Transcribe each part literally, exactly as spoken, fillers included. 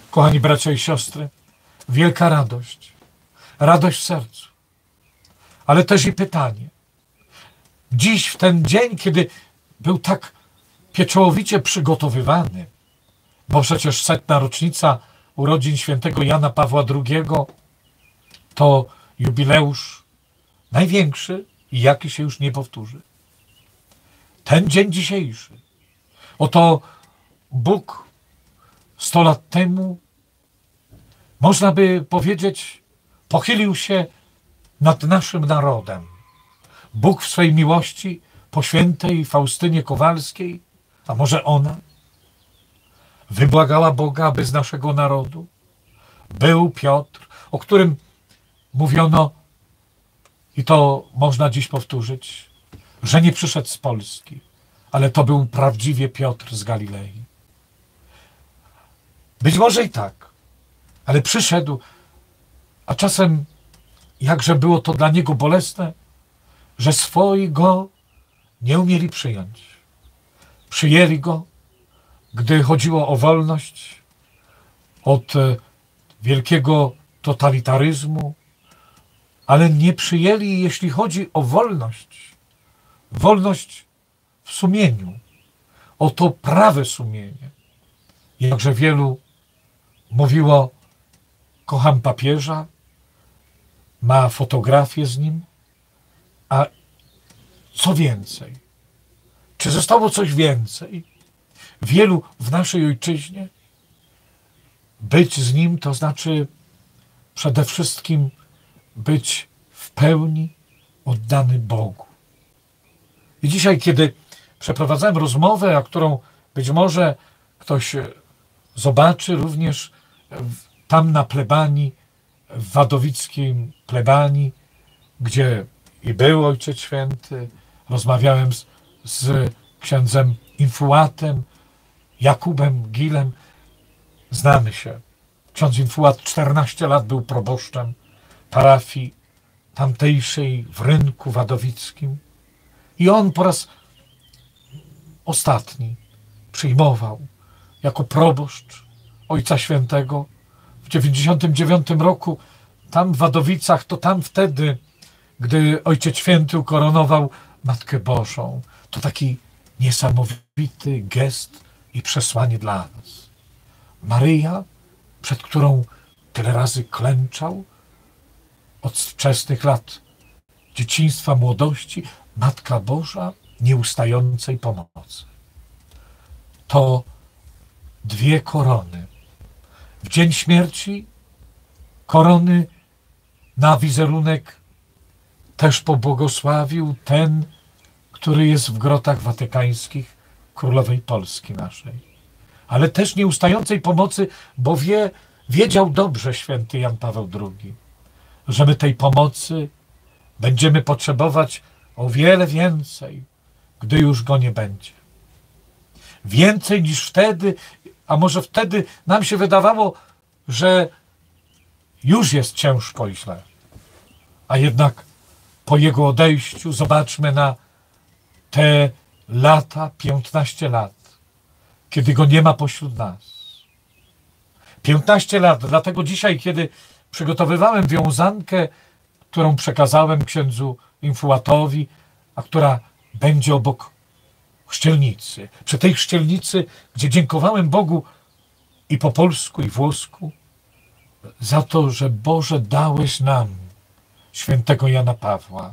Kochani bracia i siostry, wielka radość, radość w sercu, ale też i pytanie. Dziś, w ten dzień, kiedy był tak pieczołowicie przygotowywany, bo przecież setna rocznica urodzin świętego Jana Pawła drugiego to jubileusz największy i jaki się już nie powtórzy. Ten dzień dzisiejszy, oto Bóg sto lat temu, można by powiedzieć, pochylił się nad naszym narodem. Bóg w swej miłości po świętej Faustynie Kowalskiej, a może ona, wybłagała Boga, aby z naszego narodu był Piotr, o którym mówiono, i to można dziś powtórzyć, że nie przyszedł z Polski, ale to był prawdziwie Piotr z Galilei. Być może i tak, ale przyszedł, a czasem jakże było to dla niego bolesne, że swoi go nie umieli przyjąć. Przyjęli go, gdy chodziło o wolność od wielkiego totalitaryzmu, ale nie przyjęli, jeśli chodzi o wolność, wolność w sumieniu, o to prawe sumienie. Jakże wielu mówiło, kocham papieża, ma fotografię z nim, a co więcej? Czy zostało coś więcej? Wielu w naszej ojczyźnie? Być z nim to znaczy przede wszystkim być w pełni oddany Bogu. I dzisiaj, kiedy przeprowadzałem rozmowę, a którą być może ktoś zobaczy również tam na plebanii, w wadowickiej plebanii, gdzie i był Ojciec Święty, rozmawiałem z, z księdzem Infułatem, Jakubem Gilem. Znamy się. Ksiądz Infułat czternaście lat był proboszczem parafii tamtejszej w Rynku Wadowickim. I on po raz ostatni przyjmował jako proboszcz Ojca Świętego w dziewięćdziesiątym dziewiątym roku tam w Wadowicach, to tam wtedy, gdy Ojciec Święty ukoronował Matkę Bożą. To taki niesamowity gest i przesłanie dla nas. Maryja, przed którą tyle razy klęczał od wczesnych lat dzieciństwa, młodości, Matka Boża nieustającej pomocy. To dwie korony. W dzień śmierci korony na wizerunek też pobłogosławił ten, który jest w grotach watykańskich Królowej Polski naszej. Ale też nieustającej pomocy, bo wie, wiedział dobrze święty Jan Paweł drugi, że my tej pomocy będziemy potrzebować o wiele więcej, gdy już go nie będzie. Więcej niż wtedy, a może wtedy nam się wydawało, że już jest ciężko i źle. A jednak po jego odejściu zobaczmy na te lata, piętnaście lat, kiedy go nie ma pośród nas. piętnaście lat, dlatego dzisiaj, kiedy przygotowywałem wiązankę, którą przekazałem księdzu Infułatowi, a która będzie obok chrzcielnicy. Przy tej chrzcielnicy, gdzie dziękowałem Bogu i po polsku, i włosku, za to, że Boże dałeś nam świętego Jana Pawła.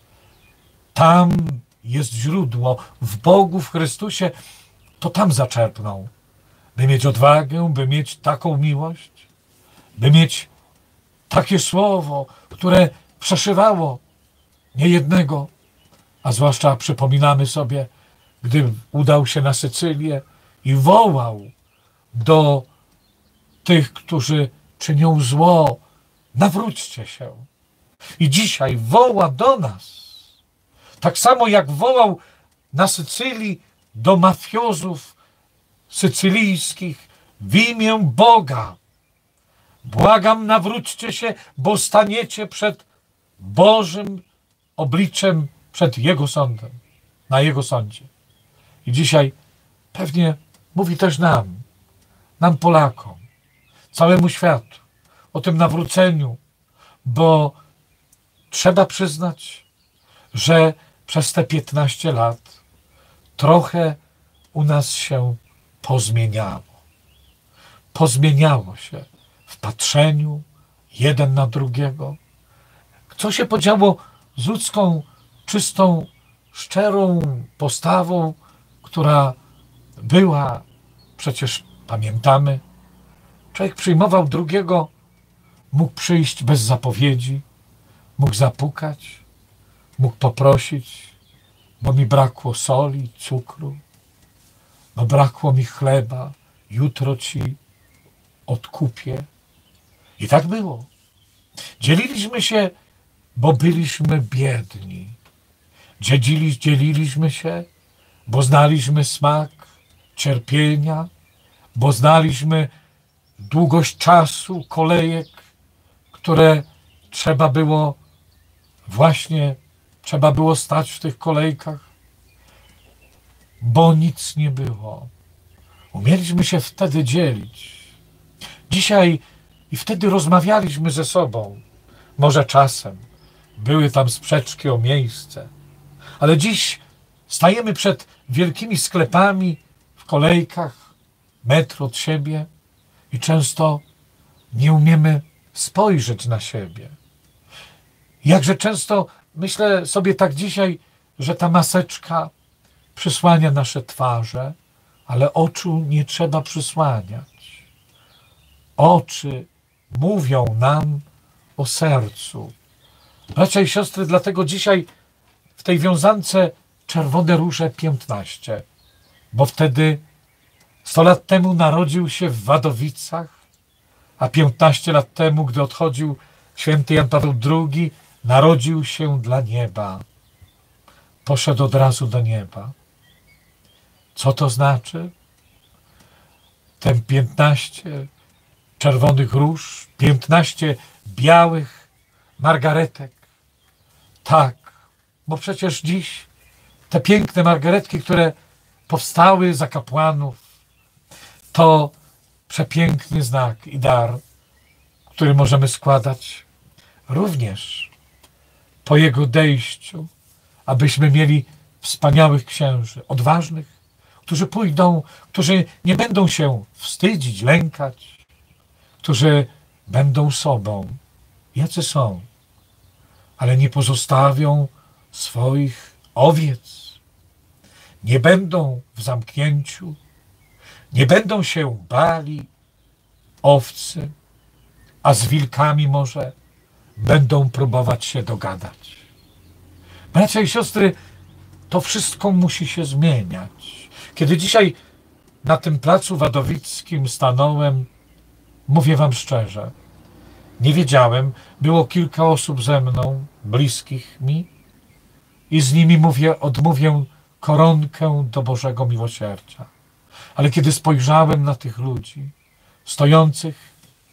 Tam jest źródło, w Bogu, w Chrystusie, to tam zaczerpnął, by mieć odwagę, by mieć taką miłość, by mieć takie słowo, które przeszywało niejednego, a zwłaszcza przypominamy sobie, gdy udał się na Sycylię i wołał do tych, którzy czynią zło, nawróćcie się. I dzisiaj woła do nas, tak samo jak wołał na Sycylii do mafiozów sycylijskich w imię Boga. Błagam, nawróćcie się, bo staniecie przed Bożym obliczem, przed Jego sądem, na Jego sądzie. I dzisiaj pewnie mówi też nam, nam Polakom, całemu światu o tym nawróceniu, bo trzeba przyznać, że przez te piętnaście lat trochę u nas się pozmieniało. Pozmieniało się w patrzeniu jeden na drugiego. Co się podziało z ludzką, czystą, szczerą postawą, która była, przecież pamiętamy, człowiek przyjmował drugiego, mógł przyjść bez zapowiedzi, mógł zapukać, mógł poprosić, bo mi brakło soli, cukru, bo brakło mi chleba, jutro ci odkupię. I tak było. Dzieliliśmy się, bo byliśmy biedni. Dzielili, dzieliliśmy się, bo znaliśmy smak cierpienia, bo znaliśmy długość czasu, kolejek, które trzeba było właśnie, trzeba było stać w tych kolejkach, bo nic nie było. Umieliśmy się wtedy dzielić. Dzisiaj i wtedy rozmawialiśmy ze sobą. Może czasem były tam sprzeczki o miejsce, ale dziś stajemy przed wielkimi sklepami w kolejkach, metr od siebie i często nie umiemy spojrzeć na siebie. Jakże często myślę sobie tak dzisiaj, że ta maseczka przysłania nasze twarze, ale oczu nie trzeba przysłaniać. Oczy mówią nam o sercu. Bracia i siostry, dlatego dzisiaj w tej wiązance Czerwone Róże piętnaście, bo wtedy sto lat temu narodził się w Wadowicach, a piętnaście lat temu, gdy odchodził święty Jan Paweł drugi, narodził się dla nieba. Poszedł od razu do nieba. Co to znaczy? Ten piętnaście czerwonych róż, piętnaście białych margaretek. Tak, bo przecież dziś te piękne margaretki, które powstały za kapłanów, to przepiękny znak i dar, który możemy składać również po Jego odejściu, abyśmy mieli wspaniałych księży, odważnych, którzy pójdą, którzy nie będą się wstydzić, lękać, którzy będą sobą, jacy są, ale nie pozostawią swoich owiec, nie będą w zamknięciu, nie będą się bali owcy, a z wilkami może będą próbować się dogadać. Bracia i siostry, to wszystko musi się zmieniać. Kiedy dzisiaj na tym placu wadowickim stanąłem, mówię wam szczerze, nie wiedziałem, było kilka osób ze mną, bliskich mi, i z nimi mówię, odmówię koronkę do Bożego Miłosierdzia. Ale kiedy spojrzałem na tych ludzi, stojących,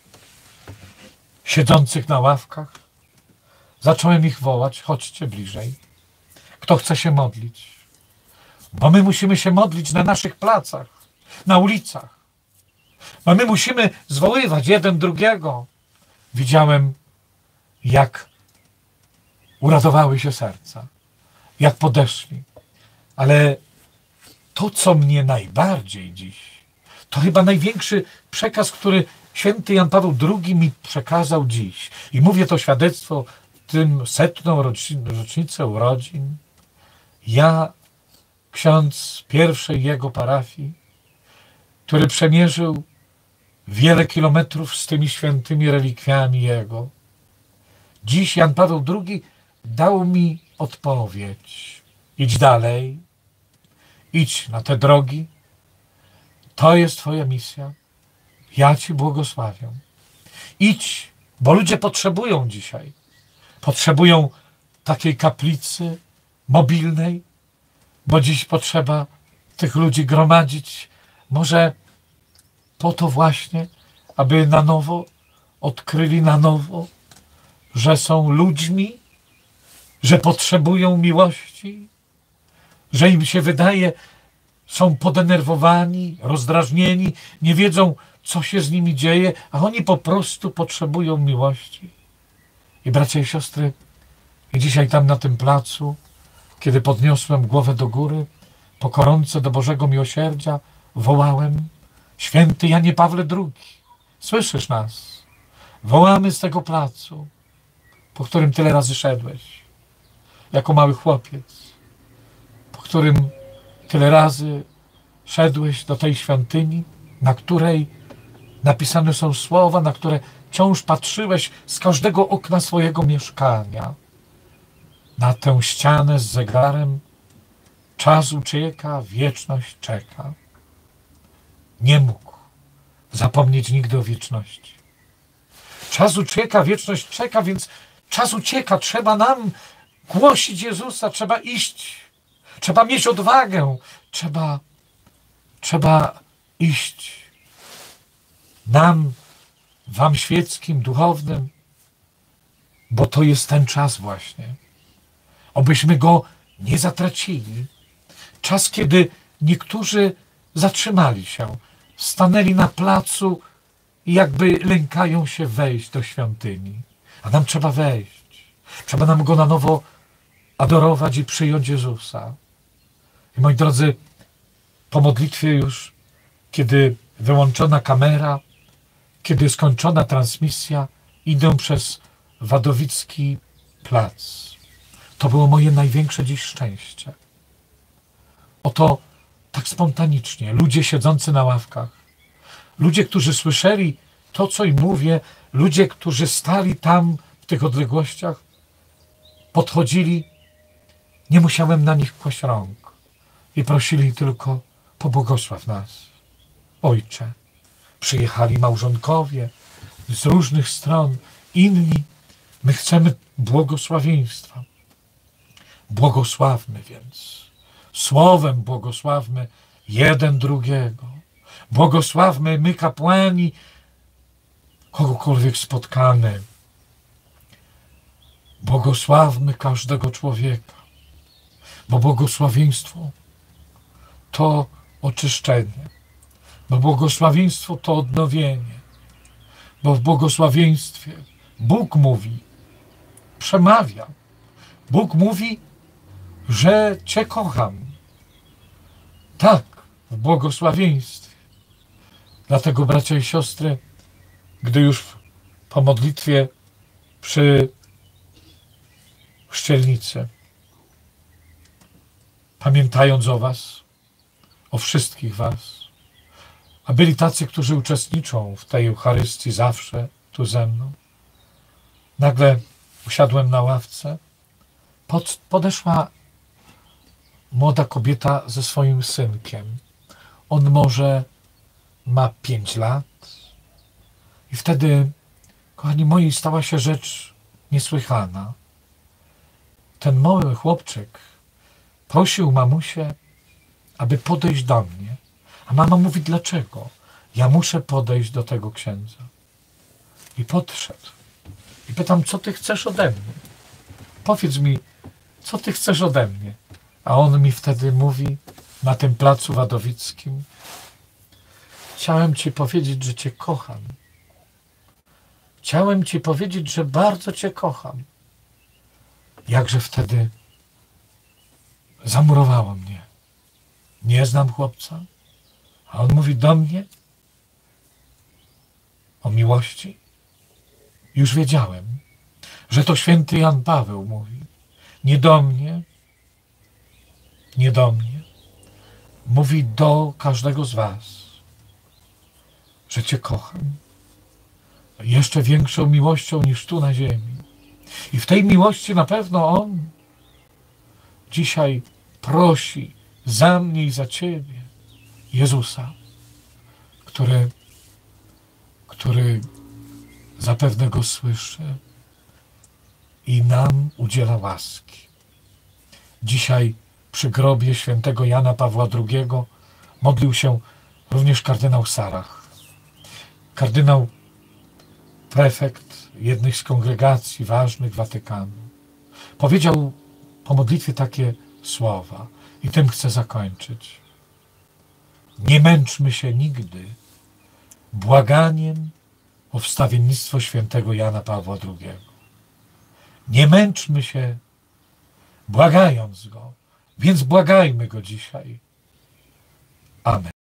siedzących na ławkach, zacząłem ich wołać, chodźcie bliżej. Kto chce się modlić? Bo my musimy się modlić na naszych placach, na ulicach. Bo my musimy zwoływać jeden drugiego. Widziałem, jak uradowały się serca, jak podeszli. Ale to, co mnie najbardziej dziś, to chyba największy przekaz, który święty Jan Paweł drugi mi przekazał dziś. I mówię to świadectwo w tym setną rocznicę urodzin. Ja, ksiądz pierwszej jego parafii, który przemierzył wiele kilometrów z tymi świętymi relikwiami jego. Dziś Jan Paweł drugi dał mi odpowiedź. Idź dalej, idź na te drogi. To jest twoja misja. Ja ci błogosławię. Idź, bo ludzie potrzebują dzisiaj. Potrzebują takiej kaplicy mobilnej, bo dziś potrzeba tych ludzi gromadzić. Może po to właśnie, aby na nowo odkryli na nowo, że są ludźmi, że potrzebują miłości, że im się wydaje, są podenerwowani, rozdrażnieni, nie wiedzą, co się z nimi dzieje, a oni po prostu potrzebują miłości. I bracia i siostry, i dzisiaj tam na tym placu, kiedy podniosłem głowę do góry, po koronce do Bożego Miłosierdzia, wołałem: Święty Janie Pawle drugi, słyszysz nas? Wołamy z tego placu, po którym tyle razy szedłeś, jako mały chłopiec, po którym tyle razy szedłeś do tej świątyni, na której napisane są słowa, na które wciąż patrzyłeś z każdego okna swojego mieszkania. Na tę ścianę z zegarem: czas ucieka, wieczność czeka. Nie mógł zapomnieć nigdy o wieczności. Czas ucieka, wieczność czeka, więc czas ucieka. Trzeba nam głosić Jezusa, trzeba iść. Trzeba mieć odwagę. Trzeba, trzeba iść. Nam, wam świeckim, duchownym, bo to jest ten czas właśnie. Obyśmy go nie zatracili. Czas, kiedy niektórzy zatrzymali się, stanęli na placu i jakby lękają się wejść do świątyni. A nam trzeba wejść. Trzeba nam go na nowo adorować i przyjąć Jezusa. I moi drodzy, po modlitwie już, kiedy wyłączona kamera, kiedy skończona transmisja, idę przez Wadowicki plac. To było moje największe dziś szczęście. Oto tak spontanicznie ludzie siedzący na ławkach, ludzie, którzy słyszeli to, co im mówię, ludzie, którzy stali tam w tych odległościach, podchodzili, nie musiałem na nich kłaść rąk i prosili tylko: pobłogosław nas, Ojcze. Przyjechali małżonkowie z różnych stron, inni. My chcemy błogosławieństwa. Błogosławmy więc, słowem błogosławmy jeden drugiego. Błogosławmy my, kapłani, kogokolwiek spotkamy. Błogosławmy każdego człowieka, bo błogosławieństwo to oczyszczenie, bo błogosławieństwo to odnowienie, bo w błogosławieństwie Bóg mówi, przemawia. Bóg mówi, że Cię kocham. Tak, w błogosławieństwie. Dlatego, bracia i siostry, gdy już po modlitwie przy chrzcielnicy, pamiętając o was, o wszystkich was, a byli tacy, którzy uczestniczą w tej Eucharystii zawsze tu ze mną, nagle usiadłem na ławce, pod, podeszła młoda kobieta ze swoim synkiem. On może ma pięć lat. I wtedy, kochani moi, stała się rzecz niesłychana. Ten mały chłopczyk prosił mamusię, aby podejść do mnie. A mama mówi: dlaczego? Ja muszę podejść do tego księdza. I podszedł. I pytam: co ty chcesz ode mnie? Powiedz mi, co ty chcesz ode mnie? A on mi wtedy mówi na tym placu wadowickim: chciałem ci powiedzieć, że cię kocham. Chciałem ci powiedzieć, że bardzo cię kocham. Jakże wtedy zamurowało mnie. Nie znam chłopca, a on mówi do mnie o miłości. Już wiedziałem, że to święty Jan Paweł mówi. Nie do mnie, nie do mnie. Mówi do każdego z was, że cię kocham. Jeszcze większą miłością niż tu na ziemi. I w tej miłości na pewno On dzisiaj prosi za mnie i za ciebie Jezusa, który, który zapewne Go słyszy i nam udziela łaski. Dzisiaj przy grobie świętego Jana Pawła drugiego modlił się również kardynał Sarach. Kardynał prefekt jednej z kongregacji ważnych Watykanu. Powiedział po modlitwie takie słowa i tym chcę zakończyć. Nie męczmy się nigdy, błaganiem o wstawiennictwo świętego Jana Pawła drugiego. Nie męczmy się, błagając Go, więc błagajmy Go dzisiaj. Amen.